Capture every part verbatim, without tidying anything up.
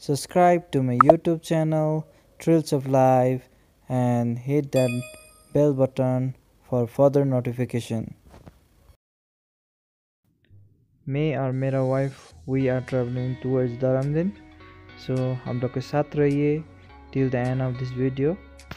subscribe to my YouTube channel Thrills of Life and hit that bell button for further notification. मैं और मेरा wife we are travelling towards Dharamdin, so हम लोग के साथ रहिए till the end of this video.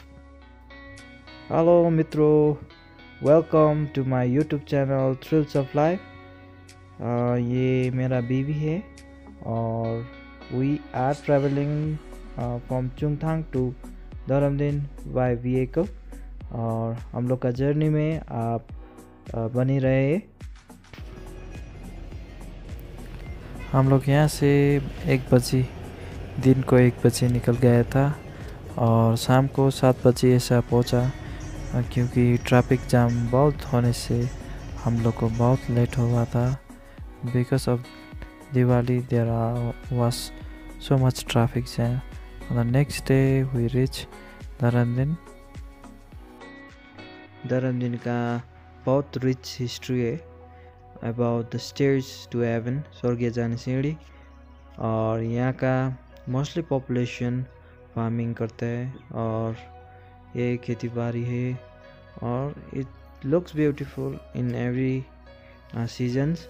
Hello मित्रों, welcome to my YouTube channel thrills of life. ये मेरा बीवी है और we are travelling from Chungthang to Dharamdin by vehicle, और हम लोग का जर्नी में आप uh, बनी रहे। हम लोग यहाँ से एक बजे दिन को एक बजे निकल गया था और शाम को सात बजे ऐसा पहुँचा, क्योंकि ट्रैफिक जाम बहुत होने से हम लोग को बहुत लेट हुआ था। Because of Diwali there was so much traffic jam. On the next day we reach Dharamdin. Dharamdin का बहुत रिच हिस्ट्री है about the stairs to heaven, स्वर्गीय जाने सीढ़ी। और यहाँ का मोस्टली पॉपुलेशन फार्मिंग करता है और ये खेती बाड़ी है, और it looks beautiful in every seasons.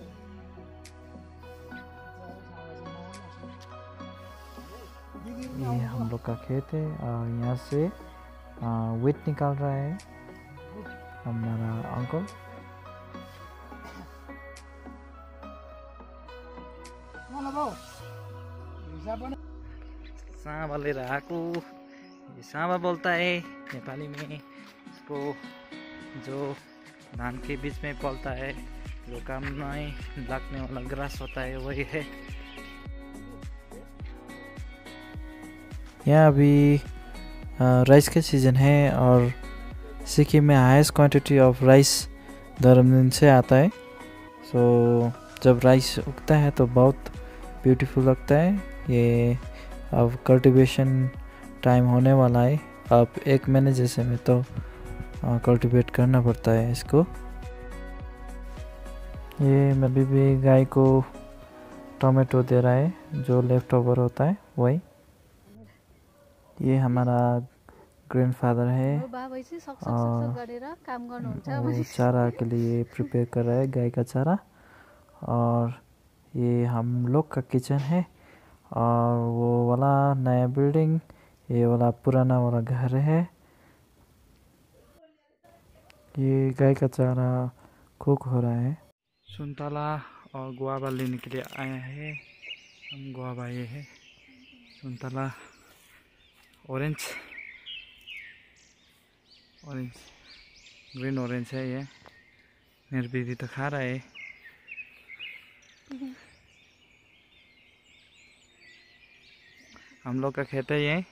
ये हम लोग का खेत है और यहाँ से वेट निकाल रहा है हमारा अंकल। सांबा लिएर आएको, ये सांबा बोलता है नेपाली में इसको, जो धान के बीच में पलता है, जो काम नहीं लगने वाला ग्रास होता है वही है। यहाँ अभी राइस का सीज़न है और सिक्किम में highest quantity of rice Dharamdin से आता है। सो so, जब राइस उगता है तो बहुत ब्यूटीफुल लगता है। ये अब कल्टीवेशन टाइम होने वाला है, अब एक महीने जैसे में तो कल्टीवेट करना पड़ता है इसको। ये अभी भी गाय को टोमेटो दे रहा है, जो लेफ्ट ओवर होता है वही। ये हमारा ग्रैंडफादर है और वो चारा के लिए प्रिपेयर कर रहा है, गाय का चारा। और ये हम लोग का किचन है और वो वाला नया बिल्डिंग, ये वाला पुराना वाला घर है। ये गाय का चारा कुक हो रहा है। सुंतला और गुआवा लेने के लिए आया है हम। गुआवा ये है, सुंतला ऑरेंज ऑरेंज ग्रीन ऑरेंज है ये। मेरी बीवी तो खा रहा है। हम लोग का खेत है ये।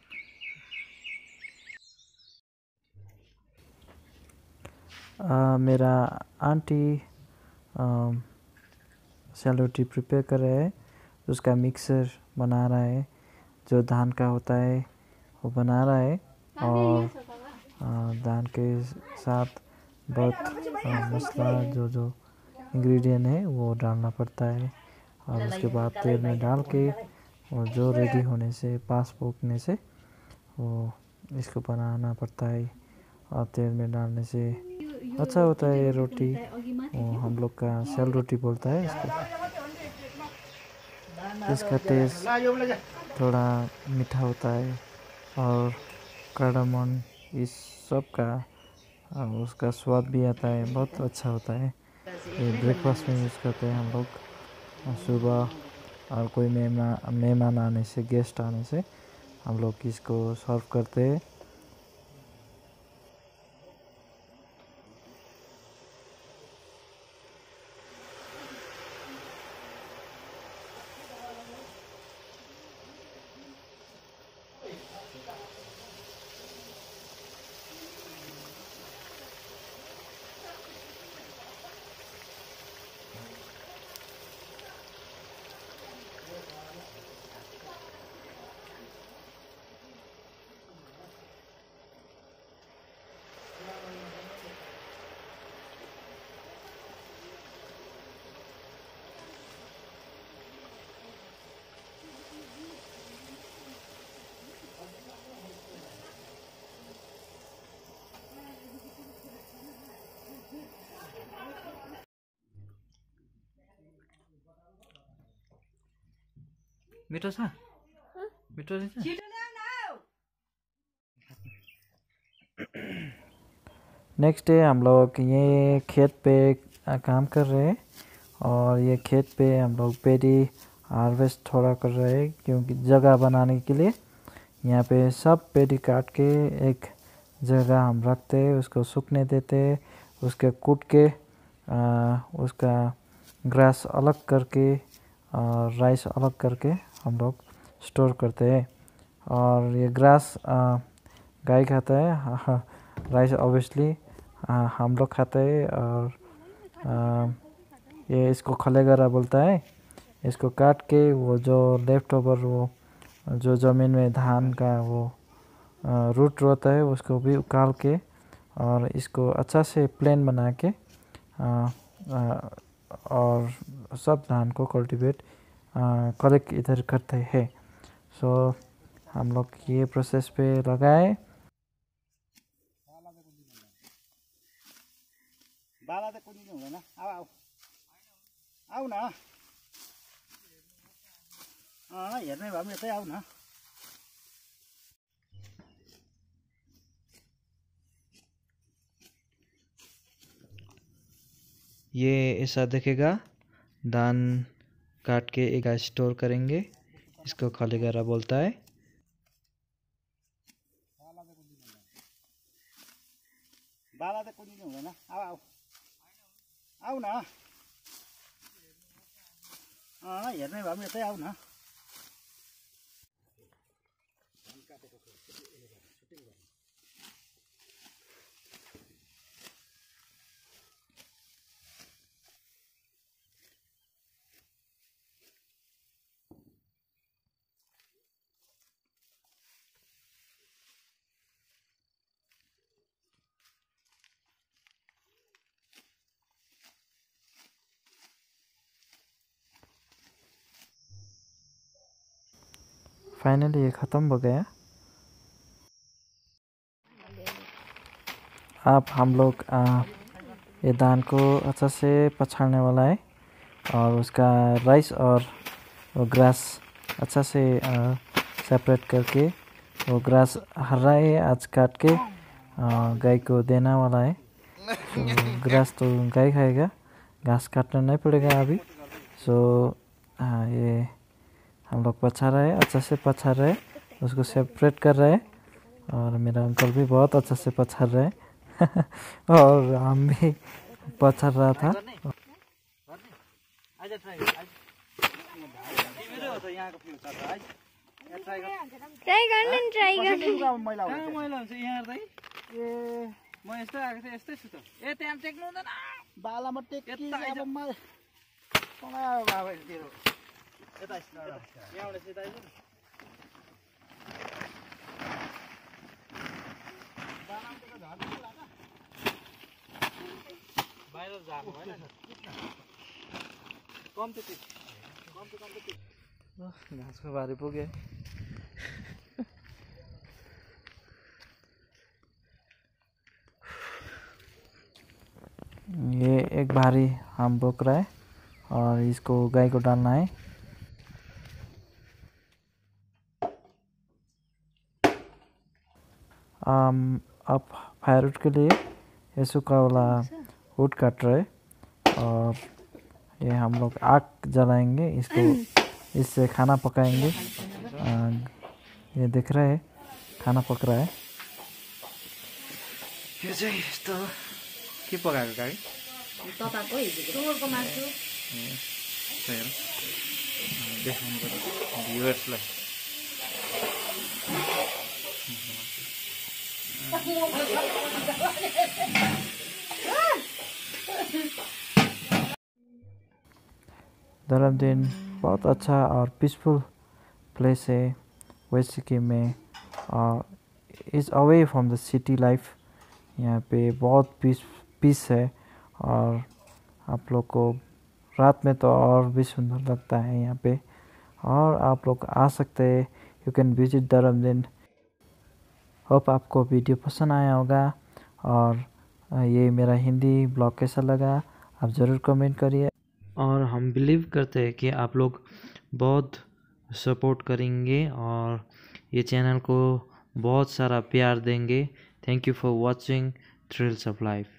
आ, मेरा आंटी सैलोटी प्रिपेयर कर रहा है, उसका मिक्सर बना रहा है, जो धान का होता है वो बना रहा है। और धान के साथ बहुत मसाला जो जो इंग्रेडिएंट है वो डालना पड़ता है, और उसके बाद तेल में डाल के और जो रेडी होने से पास पकने से वो इसको बनाना पड़ता है। और तेल में डालने से अच्छा होता है ये रोटी। वो हम लोग का सेल रोटी बोलता है इसको। इसका टेस्ट थोड़ा मीठा होता है और कार्डामन इस सब का उसका स्वाद भी आता है, बहुत अच्छा होता है। ये ब्रेकफास्ट में यूज़ करते हैं हम लोग सुबह, और कोई मेहमान मेहमान आने से, गेस्ट आने से हम लोग इसको सर्व करते हैं। मिठो छ मिठो रहेछ। नेक्स्ट डे हम लोग ये खेत पे काम कर रहे हैं और ये खेत पे हम लोग पेडी हार्वेस्ट थोड़ा कर रहे हैं क्योंकि जगह बनाने के लिए। यहाँ पे सब पेडी काट के एक जगह हम रखते हैं, उसको सूखने देते हैं, उसके कूट के आ, उसका ग्रास अलग करके और राइस अलग करके हम लोग स्टोर करते हैं। और ये ग्रास गाय खाता है, राइस ऑब्वियसली हम लोग खाते हैं। और आ, ये इसको खलेगरा बोलता है। इसको काट के वो जो लेफ्ट ओवर वो जो ज़मीन में धान का वो रूट रहता है उसको भी उकाल के और इसको अच्छा से प्लेन बना के आ, आ, और सब धान को कल्टीवेट कलेक्ट इधर करते हैं। सो हम लोग ये प्रोसेस पे लगाए। बाला त कुनै हुँदैन। आऊ आऊ आऊ न अँ हेर्ने भए पनि यतै आऊ न। ये ऐसा दिखेगा। धान काट के एक स्टोर करेंगे, इसको खलेगरा बोलता है। बाला त कुनै हुँदैन। आऊ आऊ आऊ न अँ हेर्ने भए पनि यतै आऊ न। फाइनली ये ख़त्म हो गया। अब हम लोग ये धान को अच्छा से पछाड़ने वाला है और उसका राइस और वो ग्रास अच्छा से सेपरेट करके वो ग्रास हरा है आज काट के गाय को देना वाला है। तो ग्रास तो गाय खाएगा, घास काटना नहीं पड़ेगा अभी। सो ये हम लोग पछा रहे हैं, अच्छा से पछा रहे हैं, उसको सेपरेट कर रहे हैं। और मेरा अंकल भी बहुत अच्छा से पछा रहे हैं और हम भी पछा रहा था। ट्राई गर्नु नि ट्राई गर्नु मैला हुन्छ यहाँ हेर्दै। ए म यस्तो आएको थिएँ यस्तै छु त। ए त्यहाँ टेक्नु हुँदैन बालामा टेक अब म कमायो बाबा तेरो यता यहाँबाट सिधा आइज न। बाहिर जानु भएन कम्ती कम्ती कम्ती घाँसको बारी पुगे। ये एक भारी हम बोक रहा है और इसको गाय को डालना है। आम अब फायरवुड के लिए ये सूखा वाला वुड काट रहे हैं और ये हम लोग आग जलाएंगे, इसको इससे खाना पकाएंगे। आ, ये दिख रहा है खाना पक रहा है। यो चाहिँ यस्तो के पकाएको गाडी तपाईँको हिजोको सुँगुरको मासु देखाउनु पर्यो भ्युअर्सलाई। धर्मदिन बहुत अच्छा और पीसफुल प्लेस है वेस्ट सिक्किम में और is away from the city life. यहाँ पे बहुत पीस पीस है और आप लोग को रात में तो और भी सुंदर लगता है यहाँ पे। और आप लोग आ सकते हैं, you can visit Dharamdin. Hope आपको वीडियो पसंद आया होगा और ये मेरा हिंदी ब्लॉग कैसा लगा आप ज़रूर कमेंट करिए। और हम बिलीव करते हैं कि आप लोग बहुत सपोर्ट करेंगे और ये चैनल को बहुत सारा प्यार देंगे। Thank you for watching thrills of life.